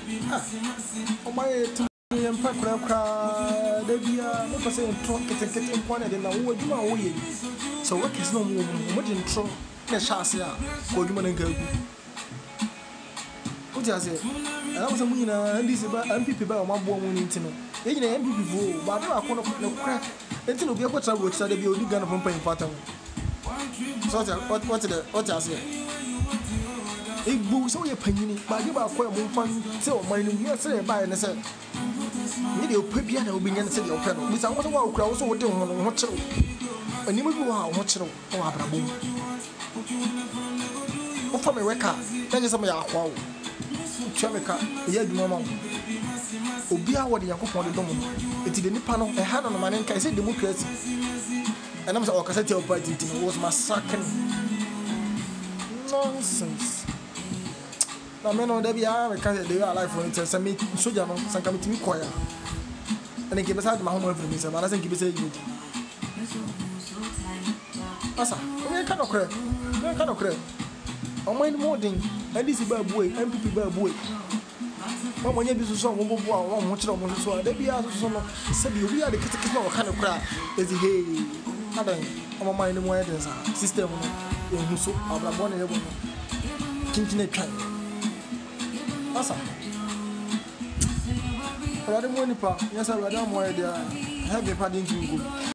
my and Pacra, Debia, no person trunk getting pointed in the wood, you know, so what is no more than true, the chassis, or human and go. What does it? I was a winner, and this about MPP about my woman to know. Ain't an MPP, but I want to put no crack until we have trouble with the building gun from paying pattern. So, what does it? It books all your penny, but you are quite more fun. So, my new say by and said, you put piano being and say your pedal, which I was a wild crowd, so don't want to watch it. And you will go out, watch it, or Abraham. Oh, from a record, that is a mere wow. Chameka, yet, Mamma. Obia, what the Yakupon the Domo. It is the Nippano, a hand on the man, and I said democracy. And I'm so cassette of party was my second nonsense. I mean, on Debbie, I can't do our life for instance. I mean, so you know, some coming to me choir. And they give us out my home every minute, and I think give us a good. Asa, we cannot cry. We cannot cry. On my morning, and this is bad boy, MPP bad boy. When you do so, one watch on one, so they be out of some said we are the critical kind of cry. Is hey, I'm a mind in weddings, system in whoso, I'm born in a woman. Kinkin train. Asa. Rather money, yes, I rather more there. Have a padding to go.